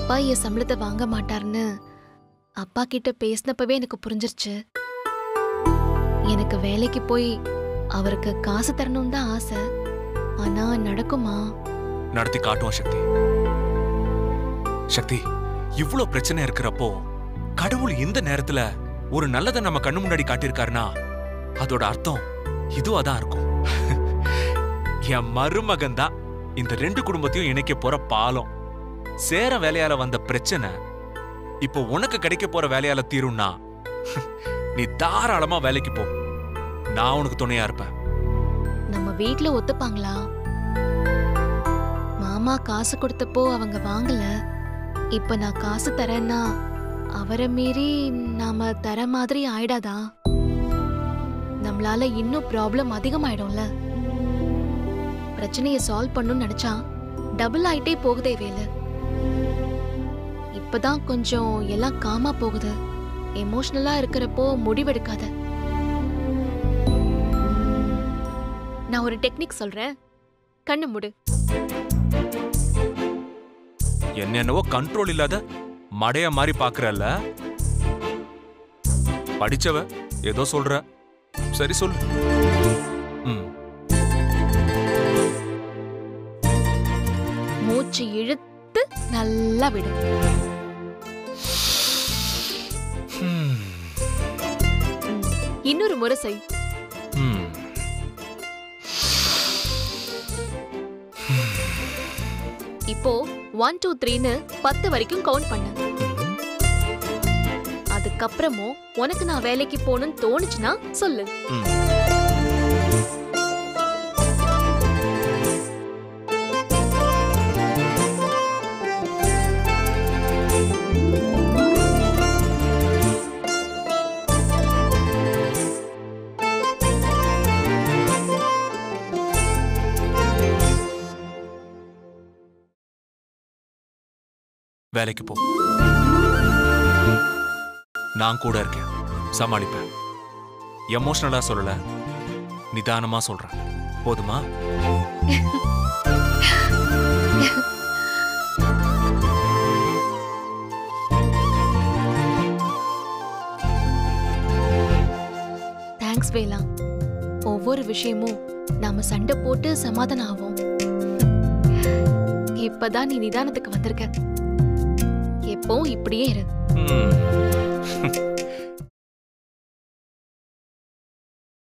அப்பா என் சம்பளத்தை வாங்க மாட்டாருன்னு அப்பா கிட்ட பேசினப்பவே எனக்கு புரிஞ்சிருச்சு. எனக்கு வேலைக்கு போய் அவருக்கு காசு தரணும் தான் ஆசை. ஆனா நடக்குமா? நடத்தி காட்டுவோம் சக்தி. சக்தி, இவ்ளோ பிரச்சனை இருக்கிறப்போ கடவுள் இந்த நேரத்துல ஒரு நல்லதை நம்ம கண்ணு முன்னாடி காட்டியிருக்காருன்னா அதோட அர்த்தம் இதுவாதான் இருக்கும். என் மருமகன் தான் இந்த ரெண்டு குடும்பத்தையும் இணைக்க போற பாலம். சேர வேலையால வந்த பிரச்சனை இப்போ உனக்கு கிடைக்க போற வேலையால தீரும்னா நீ தாராளமா வேலைக்கு போ. நான் உனக்கு துணையா இருப்பேன். நம்ம வீட்ல ஒத்துப்பாங்களா? மாமா காசு கொடுத்தப்போ அவங்க வாங்கல. இப்ப நான் காசு தரேன்னா அவரை மீறி நாம தர மாதிரி ஆயிடாதா? நம்மளால இன்னும் ப்ராப்ளம் அதிகமாயிடும்ல. பிரச்சனையை சால்வ் பண்ணணும்னு நினைச்சா டபுள் ஆயிட்டே போகுதே வேலை. இப்பதான் கொஞ்சம் எல்லாம் காமா போகுது. எமோஷனலா இருக்கிறப்போ முடிவெடுக்காத. நான் ஒரு டெக்னிக் சொல்றேன், கண்ணு மூடு. என்னவோ கண்ட்ரோல் இல்லாத மடைய மாதிரி பாக்குறல்ல. படிச்சவ ஏதோ சொல்ற, சரி சொல்லு. மூச்சு இழுத்து நல்லா விடு. இன்னொரு முறை செய். இப்போ 1 2 3ன்னு 10 வரைக்கும் கவுண்ட் பண்ணு. அதுக்கப்புறமும் உனக்கு நான் வேலைக்கு போகணும்னு தோணுச்சுன்னா சொல்லு. வேலைக்கு போ. நான் கூட இருக்கேன், சமாளிப்பேன். எமோஷனலா சொல்லல, நிதானமா சொல்றேன். போதுமா? தேங்க்ஸ் வேலா. ஒவ்வொரு விஷயமும் நாம சண்டை போட்டு சமாதானம் ஆவோம். இப்பதான் நீ நிதானத்துக்கு வந்திருக்க. எப்போ இப்படியே இரு.